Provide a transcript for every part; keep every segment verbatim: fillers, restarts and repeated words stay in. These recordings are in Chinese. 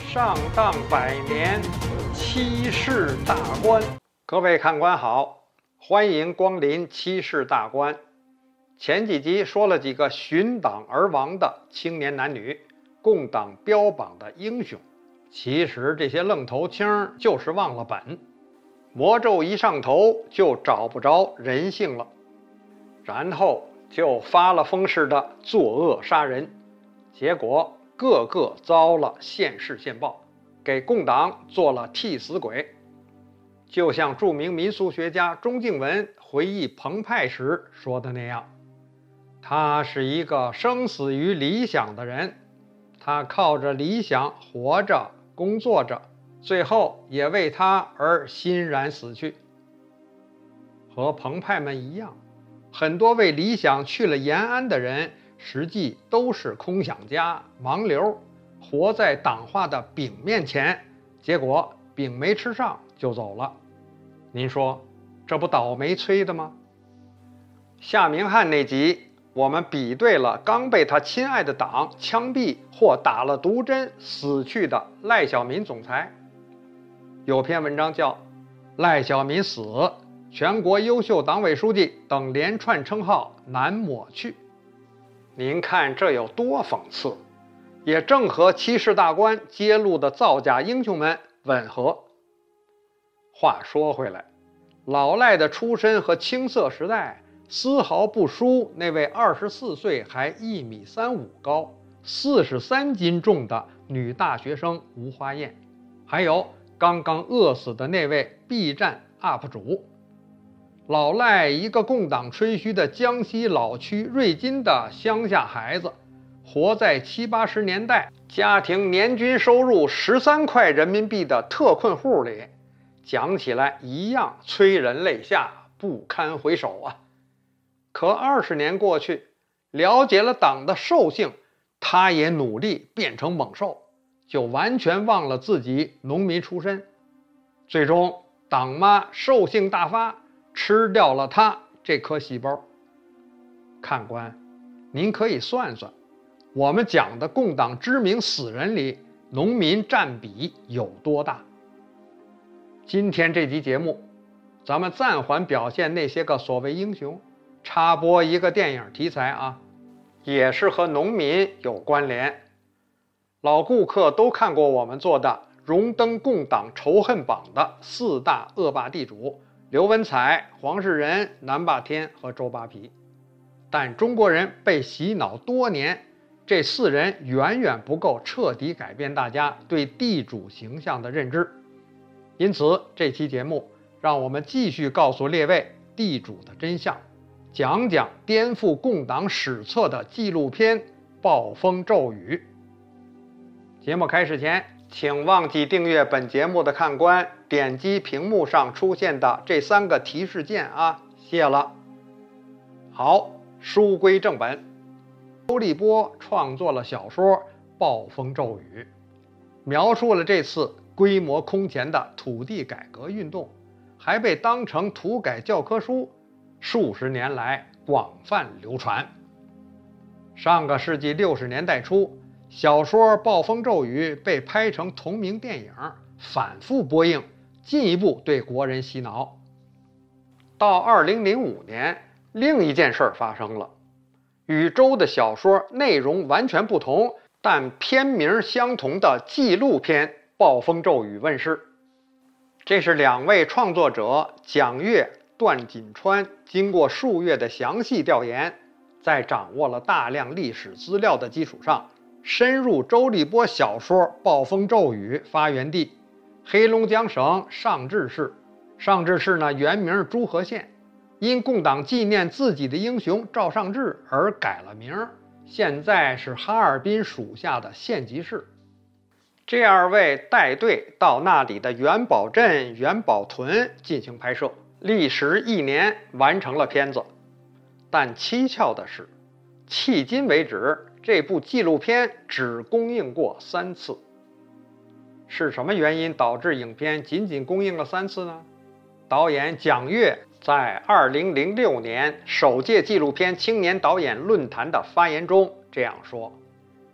上当百年，七世大观。各位看官好，欢迎光临七世大观。前几集说了几个寻党而亡的青年男女，共党标榜的英雄。其实这些愣头青就是忘了本，魔咒一上头就找不着人性了，然后就发了疯似的作恶杀人，结果个个遭了现世现报，给共党做了替死鬼。就像著名民俗学家钟敬文回忆彭湃时说的那样，他是一个生死于理想的人，他靠着理想活着工作着，最后也为他而欣然死去。和彭湃们一样，很多为理想去了延安的人，实际都是空想家、盲流，活在党化的饼面前，结果饼没吃上就走了。您说这不倒霉催的吗？夏明翰那集我们比对了刚被他亲爱的党枪毙或打了毒针死去的赖小民总裁，有篇文章叫《赖小民死，全国优秀党委书记等连串称号难抹去》。您看这有多讽刺，也正和七世大观揭露的造假英雄们吻合。话说回来，老赖的出身和青涩时代丝毫不输那位二十四岁还一米三五高、四十三斤重的女大学生吴花燕，还有刚刚饿死的那位 B 站 U P 主。老赖一个共党吹嘘的江西老区瑞金的乡下孩子，活在七八十年代家庭年均收入十三块人民币的特困户里，讲起来一样催人泪下，不堪回首啊。可二十年过去，了解了党的兽性，他也努力变成猛兽，就完全忘了自己农民出身。最终党妈兽性大发，吃掉了他这颗细胞。看官，您可以算算，我们讲的共党知名死人里，农民占比有多大？今天这集节目，咱们暂缓表现那些个所谓英雄，插播一个电影题材啊，也是和农民有关联。老顾客都看过我们做的荣登共党仇恨榜的四大恶霸地主：刘文彩、黄世仁、南霸天和周扒皮。但中国人被洗脑多年，这四人远远不够彻底改变大家对地主形象的认知。因此这期节目让我们继续告诉列位地主的真相，讲讲颠覆共党史册的纪录片《暴风骤雨》。节目开始前，请忘记订阅本节目的看官点击屏幕上出现的这三个提示键啊，谢了。好，书归正本。周立波创作了小说《暴风骤雨》，描述了这次规模空前的土地改革运动，还被当成土改教科书，数十年来广泛流传。上个世纪六十年代初，小说《暴风骤雨》被拍成同名电影，反复播映，进一步对国人洗脑。到二零零五年，另一件事发生了，与周的小说内容完全不同，但片名相同的纪录片《暴风骤雨》问世。这是两位创作者蒋越、段锦川经过数月的详细调研，在掌握了大量历史资料的基础上，深入周立波小说《暴风骤雨》发源地黑龙江省尚志市。尚志市呢，原名诸河县，因共党纪念自己的英雄赵尚志而改了名，现在是哈尔滨属下的县级市。这二位带队到那里的元宝镇、元宝屯进行拍摄，历时一年完成了片子。但蹊跷的是，迄今为止，这部纪录片只公映过三次。是什么原因导致影片仅仅公映了三次呢？导演蒋越在二零零六年首届纪录片青年导演论坛的发言中这样说：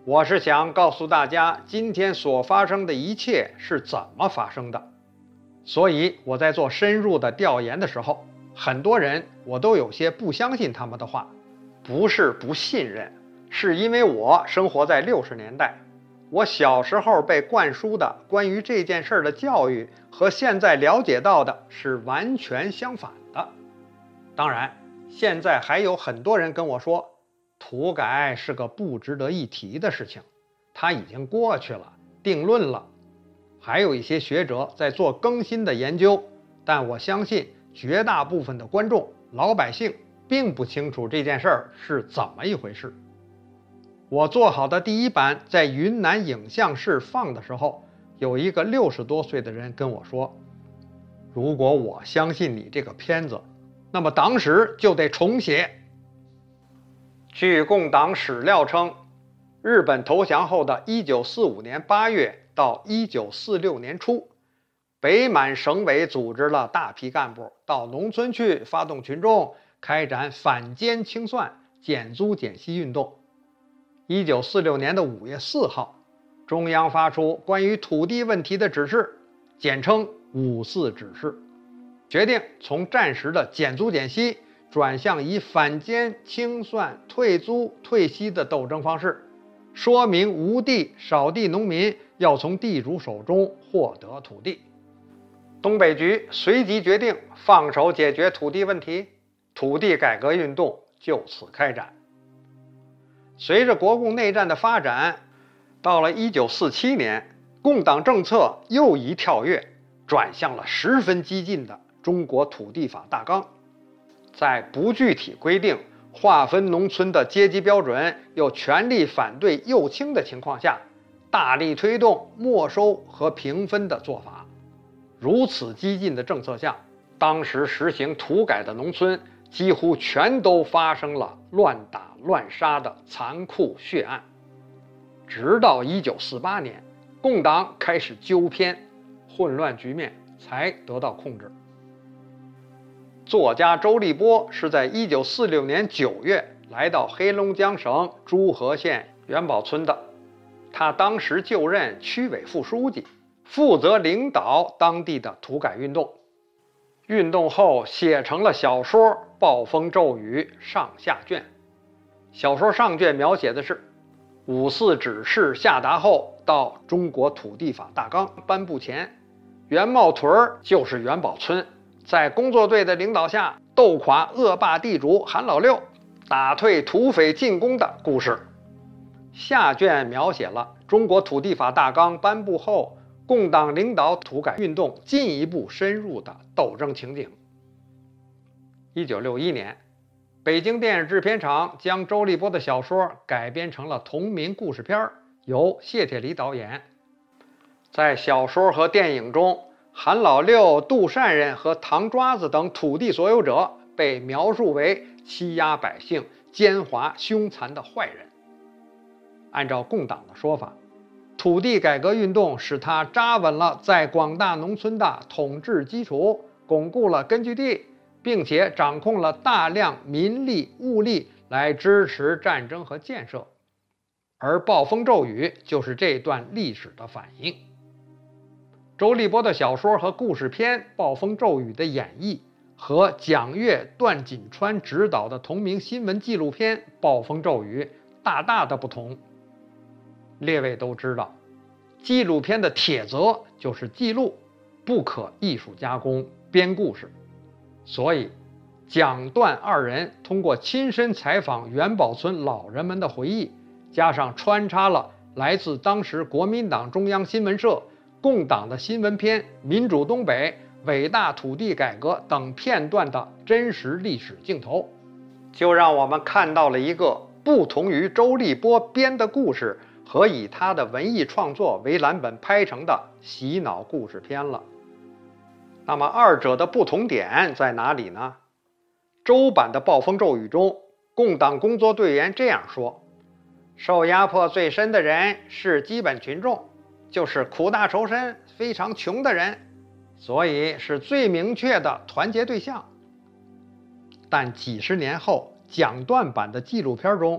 我是想告诉大家，今天所发生的一切是怎么发生的。所以我在做深入的调研的时候，很多人我都有些不相信他们的话，不是不信任，是因为我生活在六十年代，我小时候被灌输的关于这件事的教育和现在了解到的是完全相反的。当然，现在还有很多人跟我说，土改是个不值得一提的事情，它已经过去了，定论了。还有一些学者在做更新的研究，但我相信绝大部分的观众、老百姓并不清楚这件事儿是怎么一回事。我做好的第一版在云南影像室放的时候，有一个六十多岁的人跟我说，如果我相信你这个片子，那么党史就得重写。据共党史料称，日本投降后的一九四五年八月到一九四六年初，北满省委组织了大批干部到农村去发动群众，开展反奸清算、减租减息运动。一九四六年的五月四号，中央发出关于土地问题的指示，简称五四指示，决定从战时的减租减息转向以反奸、清算、退租、退息的斗争方式，说明无地少地农民要从地主手中获得土地。东北局随即决定放手解决土地问题，土地改革运动就此开展。随着国共内战的发展，到了一九四七年，共党政策又一跳跃，转向了十分激进的中国土地法大纲。在不具体规定、划分农村的阶级标准，又全力反对右倾的情况下，大力推动没收和平分的做法。如此激进的政策下，当时实行土改的农村几乎全都发生了乱打乱杀的残酷血案。直到一九四八年，共党开始纠偏，混乱局面才得到控制。作家周立波是在一九四六年九月来到黑龙江省诸河县元宝村的，他当时就任区委副书记，负责领导当地的土改运动。运动后写成了小说《暴风骤雨》上下卷。小说上卷描写的是五四指示下达后到中国土地法大纲颁布前，元茂屯就是元宝村，在工作队的领导下斗垮恶霸地主韩老六，打退土匪进攻的故事。下卷描写了中国土地法大纲颁布后，共党领导土改运动进一步深入的斗争情景。一九六一年，北京电影制片厂将周立波的小说改编成了同名故事片，由谢铁骊导演。在小说和电影中，韩老六、杜善人和唐抓子等土地所有者被描述为欺压百姓、奸猾凶残的坏人。按照共党的说法，土地改革运动使他扎稳了在广大农村的统治基础，巩固了根据地，并且掌控了大量民力物力来支持战争和建设。而暴风骤雨就是这段历史的反映。周立波的小说和故事片《暴风骤雨》的演绎，和蒋越、段锦川执导的同名新闻纪录片《暴风骤雨》大大的不同。列位都知道，纪录片的铁则就是记录，不可艺术加工、编故事。所以，蒋段二人通过亲身采访元宝村老人们的回忆，加上穿插了来自当时国民党中央新闻社、共党的新闻片《民主东北》、伟大土地改革等片段的真实历史镜头，就让我们看到了一个不同于周立波编的故事和以他的文艺创作为蓝本拍成的洗脑故事片了。那么二者的不同点在哪里呢？周版的《暴风骤雨》中，共党工作队员这样说：受压迫最深的人是基本群众，就是苦大仇深、非常穷的人，所以是最明确的团结对象。但几十年后，蒋段版的纪录片中，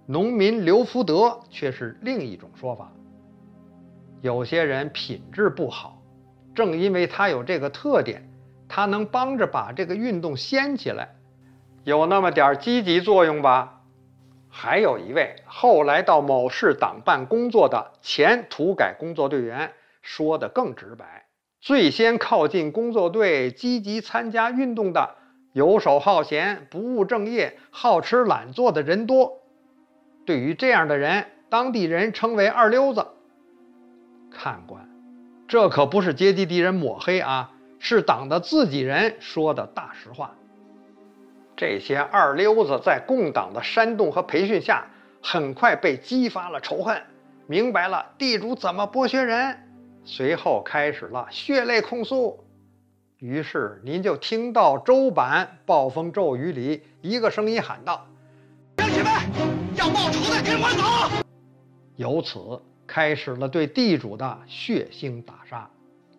农民刘福德却是另一种说法。有些人品质不好，正因为他有这个特点，他能帮着把这个运动掀起来，有那么点积极作用吧。还有一位后来到某市党办工作的前土改工作队员说得更直白，最先靠近工作队积极参加运动的游手好闲、不务正业、好吃懒做的人多，对于这样的人，当地人称为二流子。看官，这可不是阶级敌人抹黑啊，是党的自己人说的大实话。这些二流子在共党的煽动和培训下，很快被激发了仇恨，明白了地主怎么剥削人，随后开始了血泪控诉。于是您就听到周版暴风骤雨里一个声音喊道：乡亲们，要报仇的跟我走！由此开始了对地主的血腥打杀。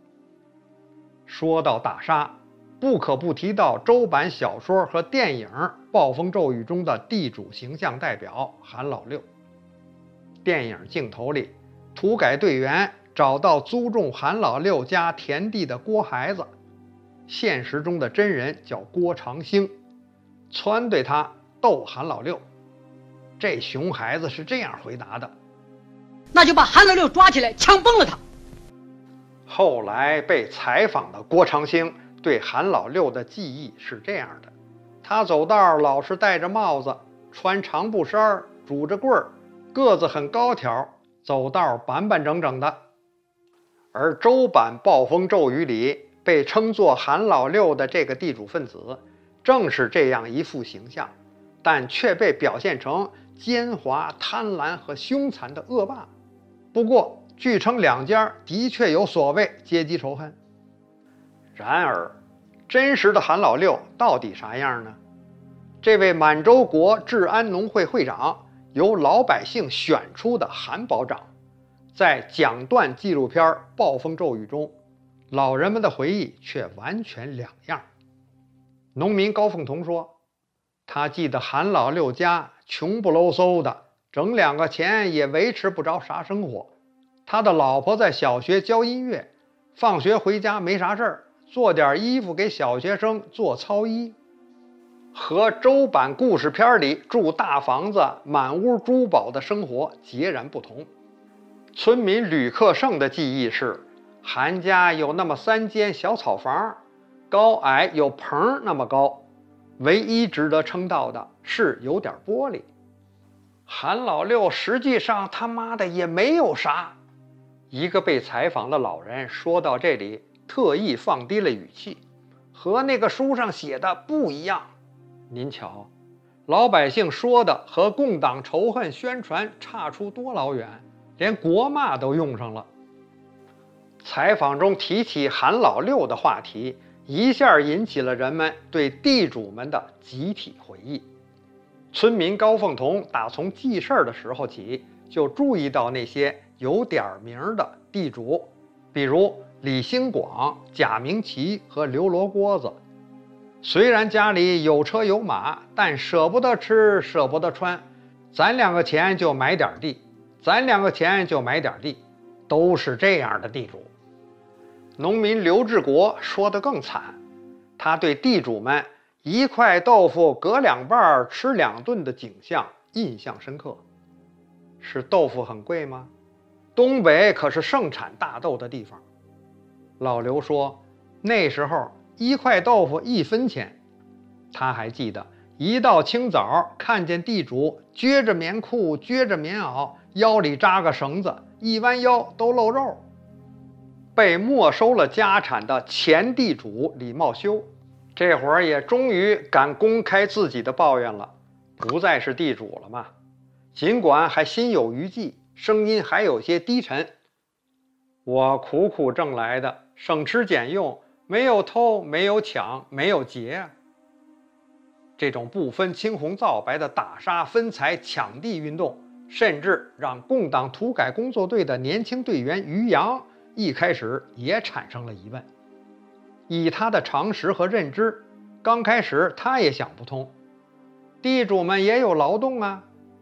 说到打杀，不可不提到周版小说和电影《暴风骤雨》中的地主形象代表韩老六。电影镜头里，土改队员找到租种韩老六家田地的郭孩子，现实中的真人叫郭长兴，撺对他斗韩老六。这熊孩子是这样回答的： 那就把韩老六抓起来，枪崩了他。 后来被采访的郭长兴对韩老六的记忆是这样的：他走道老是戴着帽子，穿长布衫，拄着棍儿，个子很高挑，走道板板整整的。而周版《暴风骤雨》里被称作韩老六的这个地主分子，正是这样一副形象，但却被表现成奸猾、贪婪和凶残的恶霸。不过据称两家的确有所谓阶级仇恨。然而真实的韩老六到底啥样呢？这位满洲国治安农会会长，由老百姓选出的韩保长，在讲段纪录片《暴风骤雨》中，老人们的回忆却完全两样。农民高凤同说，他记得韩老六家穷不搂嗖的，整两个钱也维持不着啥生活。他的老婆在小学教音乐，放学回家没啥事儿，做点衣服给小学生做操衣，和周版故事片里住大房子、满屋珠宝的生活截然不同。村民吕克胜的记忆是，韩家有那么三间小草房，高矮有棚那么高，唯一值得称道的是有点玻璃。韩老六实际上他妈的也没有啥。一个被采访的老人说到这里，特意放低了语气，和那个书上写的不一样。您瞧，老百姓说的和共党仇恨宣传差出多老远，连国骂都用上了。采访中提起韩老六的话题，一下引起了人们对地主们的集体回忆。村民高凤同打从记事儿的时候起，就注意到那些有点名的地主，比如李兴广、贾明奇和刘罗锅子。虽然家里有车有马，但舍不得吃舍不得穿，攒两个钱就买点地，攒两个钱就买点地，都是这样的地主。农民刘志国说得更惨，他对地主们一块豆腐割两半吃两顿的景象印象深刻。是豆腐很贵吗？东北可是盛产大豆的地方。老刘说，那时候一块豆腐一分钱。他还记得一到清早，看见地主撅着棉裤撅着棉袄，腰里扎个绳子，一弯腰都露肉。被没收了家产的前地主李茂修，这会儿也终于敢公开自己的抱怨了，不再是地主了嘛。尽管还心有余悸，声音还有些低沉。我苦苦挣来的，省吃俭用，没有偷，没有抢，没有劫。这种不分青红皂白的打杀、分财、抢地运动，甚至让共党土改工作队的年轻队员于洋一开始也产生了疑问。以他的常识和认知，刚开始他也想不通，地主们也有劳动啊，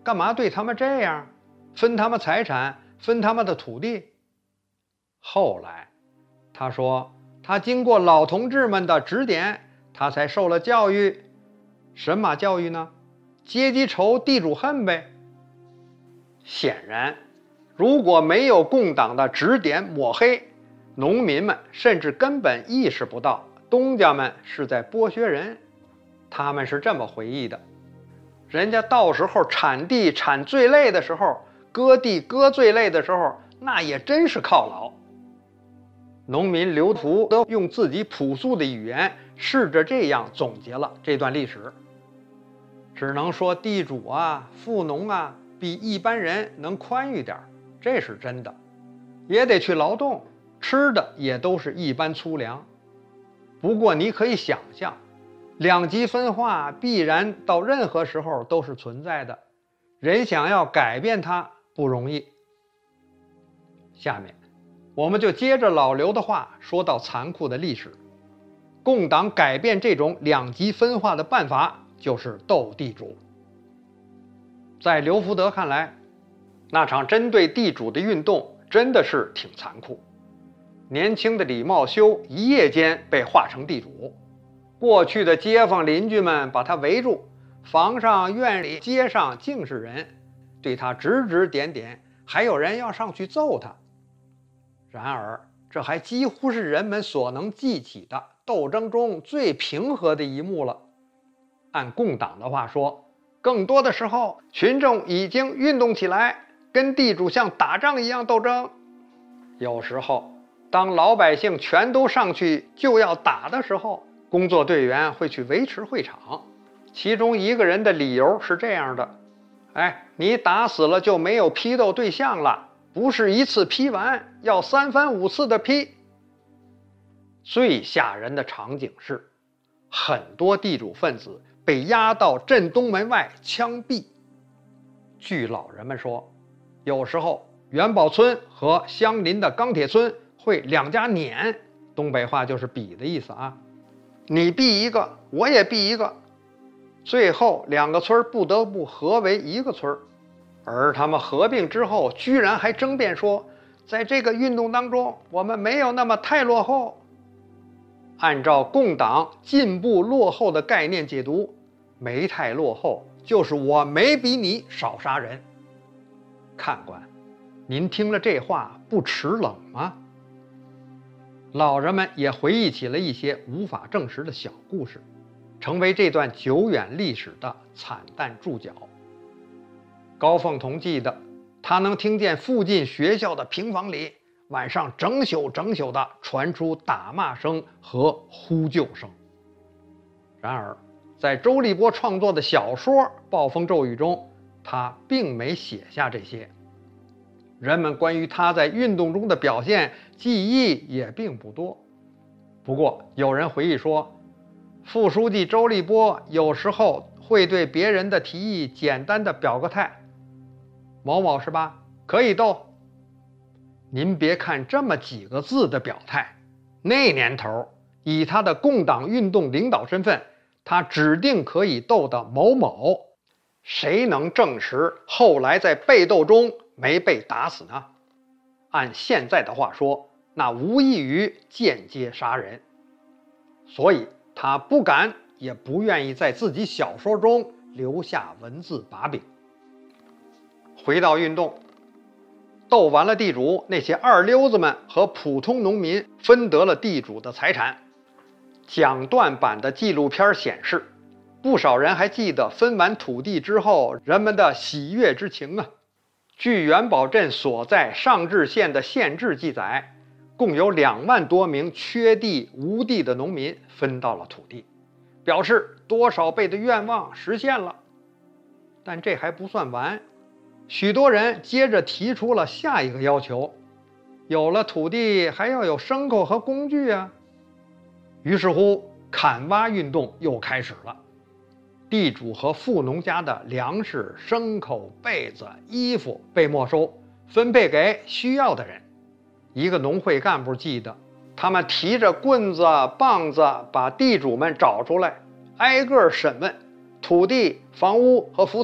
干嘛对他们这样，分他们财产，分他们的土地？后来他说，他经过老同志们的指点，他才受了教育。什么教育呢？阶级仇，地主恨呗。显然，如果没有共党的指点抹黑，农民们甚至根本意识不到东家们是在剥削人。他们是这么回忆的：人家到时候产地产最累的时候，割地割最累的时候，那也真是犒劳。农民刘福都用自己朴素的语言试着这样总结了这段历史。只能说地主啊、富农啊比一般人能宽裕点，这是真的，也得去劳动，吃的也都是一般粗粮。不过你可以想象，两极分化必然到任何时候都是存在的，人想要改变它不容易。下面我们就接着老刘的话说到残酷的历史。共党改变这种两极分化的办法就是斗地主。在刘福德看来，那场针对地主的运动真的是挺残酷。年轻的李茂修一夜间被划成地主，过去的街坊邻居们把他围住，房上、院里、街上尽是人，对他指指点点，还有人要上去揍他。然而，这还几乎是人们所能记起的斗争中最平和的一幕了。按共党的话说，更多的时候，群众已经运动起来，跟地主像打仗一样斗争。有时候，当老百姓全都上去就要打的时候，工作队员会去维持会场。其中一个人的理由是这样的：哎，你打死了就没有批斗对象了，不是一次批完，要三番五次的批。最吓人的场景是，很多地主分子被押到镇东门外枪毙。据老人们说，有时候元宝村和相邻的钢铁村会两家撵，东北话就是比的意思啊。你毙一个，我也毙一个，最后两个村不得不合为一个村。而他们合并之后，居然还争辩说，在这个运动当中，我们没有那么太落后。按照共党进步落后的概念解读，没太落后就是我没比你少杀人。看官，您听了这话不齿冷吗？老人们也回忆起了一些无法证实的小故事，成为这段久远历史的惨淡注脚。高凤同记得，他能听见附近学校的平房里晚上整宿整宿地传出打骂声和呼救声。然而，在周立波创作的小说《暴风骤雨》中，他并没写下这些。人们关于他在运动中的表现记忆也并不多。不过，有人回忆说，副书记周立波有时候会对别人的提议简单的表个态：某某是吧？可以斗。您别看这么几个字的表态，那年头以他的共党运动领导身份，他指定可以斗的某某，谁能证实后来在被斗中没被打死呢？按现在的话说，那无异于间接杀人。所以他不敢也不愿意在自己小说中留下文字把柄。回到运动，斗完了地主，那些二溜子们和普通农民分得了地主的财产。讲段版的纪录片显示，不少人还记得分完土地之后人们的喜悦之情啊。据元宝镇所在上治县的县志记载，共有两万多名缺地无地的农民分到了土地，表示多少倍的愿望实现了。但这还不算完，许多人接着提出了下一个要求：有了土地还要有牲口和工具啊。于是乎，砍挖运动又开始了。地主和富农家的粮食、牲口、被子、衣服被没收，分配给需要的人。一个农会干部记得，他们提着棍子、棒子把地主们找出来，挨个审问，土地、房屋和福财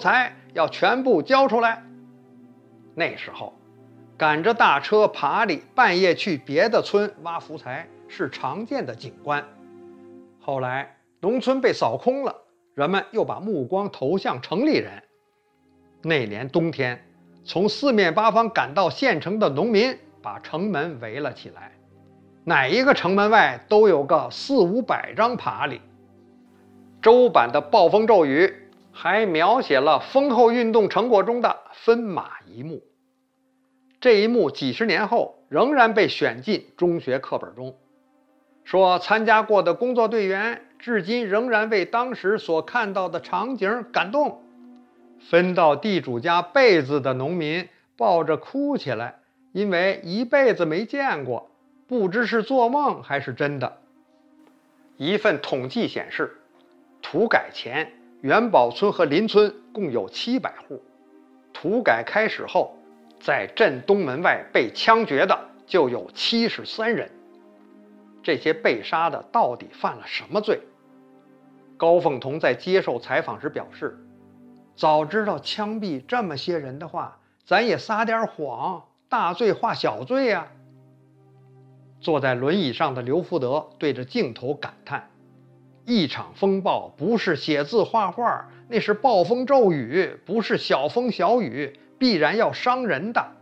要全部交出来。那时候赶着大车爬犁，半夜去别的村挖福财是常见的景观。后来农村被扫空了，人们又把目光投向城里人。那年冬天，从四面八方赶到县城的农民把城门围了起来，哪一个城门外都有个四五百张爬犁。周版的暴风骤雨还描写了丰厚运动成果中的分马一幕，这一幕几十年后仍然被选进中学课本中，说参加过的工作队员至今仍然为当时所看到的场景感动。分到地主家被子的农民抱着哭起来，因为一辈子没见过，不知是做梦还是真的。一份统计显示，土改前元宝村和邻村共有七百户，土改开始后，在镇东门外被枪决的就有七十三人。这些被杀的到底犯了什么罪？高凤同在接受采访时表示，早知道枪毙这么些人的话，咱也撒点谎，大罪化小罪呀、啊。坐在轮椅上的刘福德对着镜头感叹，一场风暴不是写字画画，那是暴风骤雨，不是小风小雨，必然要伤人的。